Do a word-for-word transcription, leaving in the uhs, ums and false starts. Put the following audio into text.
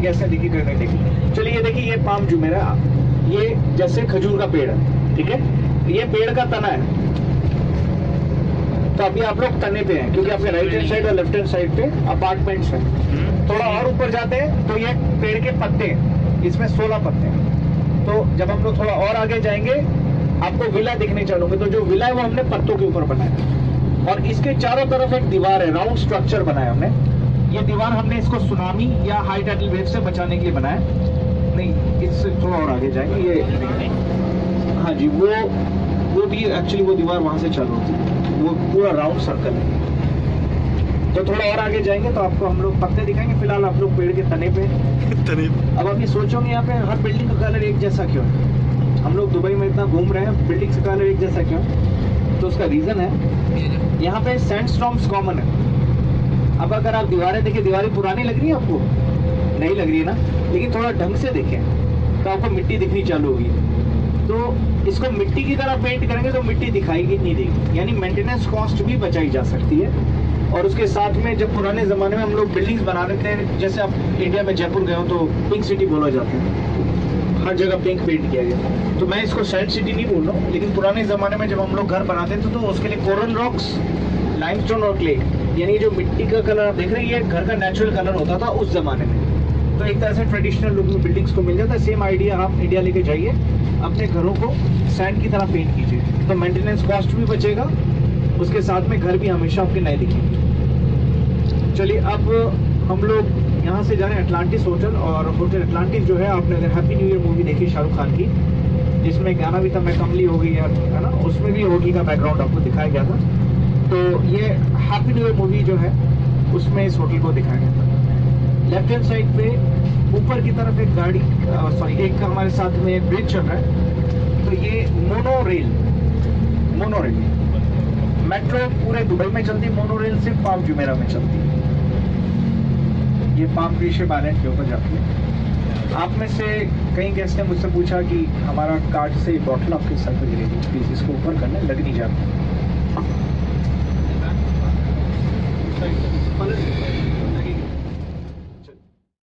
Gas ने देखी करने देखी। चलिए ये देखिए, ये पाम जुमेरा, ये जैसे खजूर का पेड़ है, ठीक है, ये पेड़ का तना है। तो अभी आप लोग तने पे हैं क्योंकि आपके राइट हैंड साइड और लेफ्ट हैंड साइड पे अपार्टमेंट्स हैं। थोड़ा और ऊपर जाते हैं तो ये पेड़ के पत्ते हैं, इसमें सोलह पत्ते हैं। तो जब हम लोग थोड़ा और आगे जाएंगे आपको विला दिखने चलोगे, तो जो विला है वो हमने पत्तों के ऊपर बनाया और इसके चारों तरफ एक दीवार है, राउंड स्ट्रक्चर बनाया हमने। ये दीवार हमने इसको सुनामी या हाई टाइडल वेव से बचाने के लिए बनाया। नहीं, इससे थोड़ा और आगे जाएंगे, ये हाँ जी, वो वो भी एक्चुअली वो दीवार वहां से चालू होती है, वो पूरा राउंड सर्कल है। तो थोड़ा और आगे जाएंगे तो आपको हम लोग पत्ते दिखाएंगे। फिलहाल आप लोग पेड़ के तने पे तने। अब अभी सोचोगे यहाँ पे हर बिल्डिंग का कलर एक जैसा क्यों है? हम लोग दुबई में इतना घूम रहे हैं, बिल्डिंग का कलर एक जैसा क्यों? तो उसका रीजन है यहाँ पे सैंडस्टॉर्म्स कॉमन है। अब अगर आप दीवारें देखिए, दीवारें पुरानी लग रही है आपको? नहीं लग रही है ना, लेकिन थोड़ा ढंग से देखें तो आपको मिट्टी दिखनी चालू होगी। तो इसको मिट्टी की तरह पेंट करेंगे तो मिट्टी दिखाएगी नहीं देगी, यानी मेंटेनेंस कॉस्ट भी बचाई जा सकती है। और उसके साथ में जब पुराने ज़माने में हम लोग बिल्डिंग्स बना रहे थे, जैसे आप इंडिया में जयपुर गए हो तो पिंक सिटी बोला जाता है, हर जगह पिंक पेंट किया गया। तो मैं इसको सैंड सिटी नहीं बोल रहा हूँ, लेकिन पुराने ज़माने में जब हम लोग घर बनाते थे तो उसके लिए कोरल रॉक्स, लाइमस्टोन और क्ले, यानी जो मिट्टी का कलर आप देख रहे हैं ये घर का नेचुरल कलर होता था उस जमाने में। तो एक तरह से ट्रेडिशनल लुक में बिल्डिंग्स को मिल जाता है। सेम आइडिया आप इंडिया लेके जाइए, अपने घरों को सैंड की तरह पेंट कीजिए, तो मेंटेनेंस कॉस्ट भी बचेगा, उसके साथ में घर भी हमेशा आपके नए दिखेंगे। चलिए अब हम लोग यहाँ से जा रहे हैं अटलांटिस होटल। और होटल अटलांटिस जो है, आपने अगर हैप्पी न्यू ईयर मूवी देखी शाहरुख खान की, जिसमें गाना भी था मैं कमली हो गई यार, है ना, उसमें भी होटल का बैकग्राउंड आपको दिखाया गया था। तो ये हैप्पी न्यू ईयर मूवी जो है उसमें इस होटल को दिखाया गया था। लेफ्ट हैंड साइड पे ऊपर की तरफ एक गाड़ी, सॉरी एक हमारे साथ में एक ब्रिज चल रहा है। तो ये monorail, monorail metro पूरे दुबई में चलती है, मोनो रेल सिर्फ पाम जुमेरा में चलती है। ये पाम ग्रीशियम आइलैंड के ऊपर जाती है। आप में से कई गेस्ट ने मुझसे पूछा कि हमारा कार्ड से बॉटल आपके सर पर गिरेगी, प्लीज इसको ऊपर करना, लग नहीं जाता।